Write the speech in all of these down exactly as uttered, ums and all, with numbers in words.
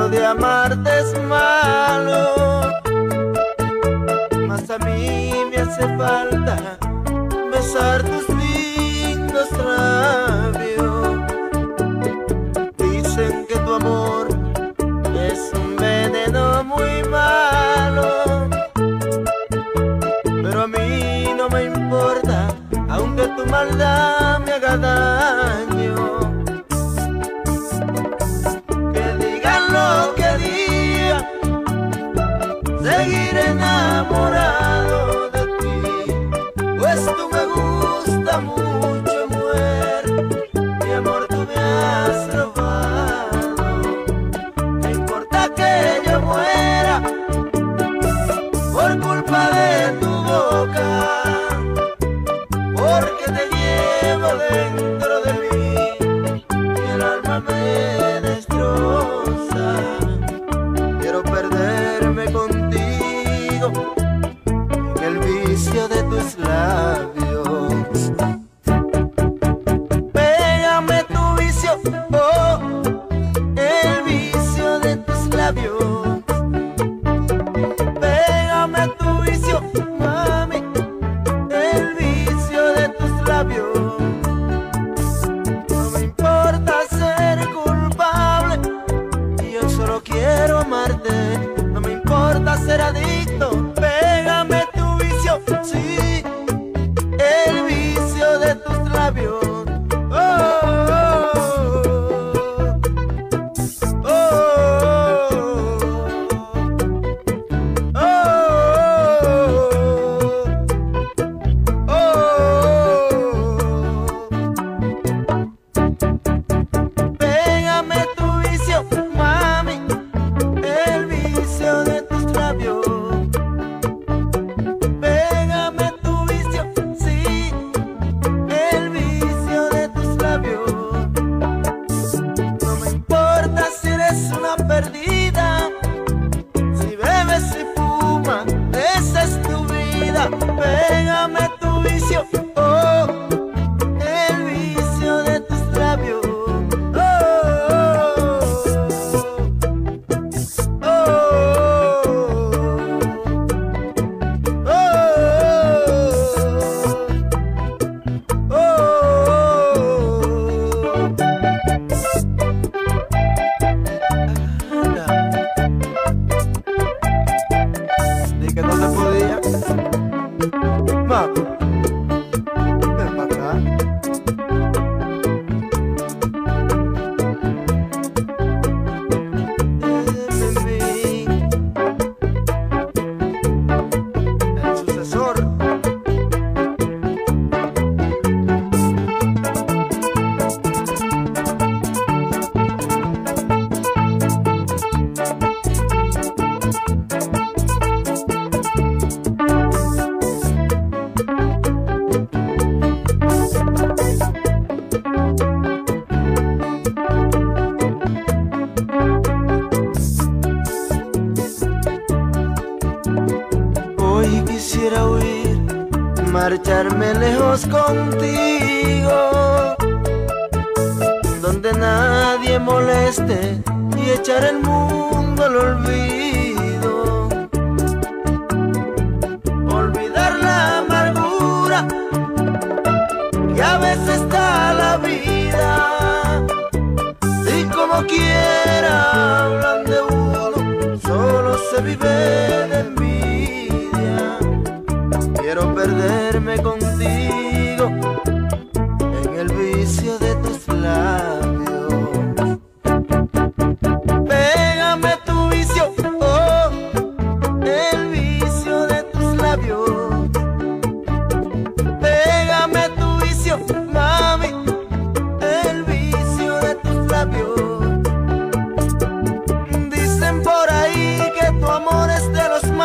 Eso de amarte es malo, mas a mí me hace falta besar tus lindos labios. Dicen que tu amor es un veneno muy malo, pero a mí no me importa, aunque tu maldad me haga daño. Seguiré enamorado de ti, pues tú me gusta mucho, mujer. Mi amor, tú me has robado. No importa que yo muera por culpa de tu boca, porque te llevo dentro de mí y el alma me destroza. Quiero perderme contigo en el vicio de tus labios. Pégame tu vicio, oh, el vicio de tus labios. Pégame tu vicio, mami, el vicio de tus labios. No me importa ser culpable, yo solo quiero amarte. No me importa ser adicto, pégame tu vicio, sí, el vicio de tus labios. Oh, oh, oh, oh, oh, oh. Pégame tu vicio, mami, el vicio de tus labios. Pégame tu vicio, sí, el vicio de tus labios. No me importa si eres una perdida, si bebes y fumas, esa es tu vida. Pégame tu vicio, oh, el vicio de tus labios. Que no se podía. Mami, ven para acá. El sucesor. Hoy quisiera huir, marcharme lejos contigo, donde nadie moleste y echar el mundo al olvido. Olvidar la amargura que a veces da la vida, y como quiera hablan de uno, solo se vive de envidia. Quiero perderme contigo en el vicio de tus labios. Pégame tu vicio, oh, el vicio de tus labios. Pégame tu vicio, mami, el vicio de tus labios. Dicen por ahí que tu amor es de los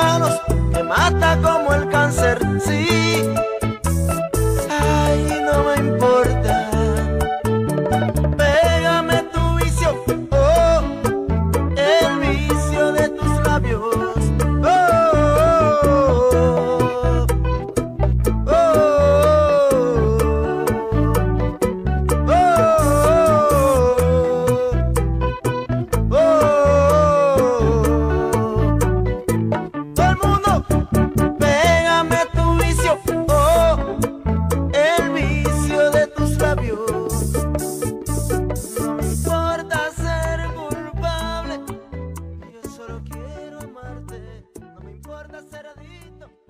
importa ser adicto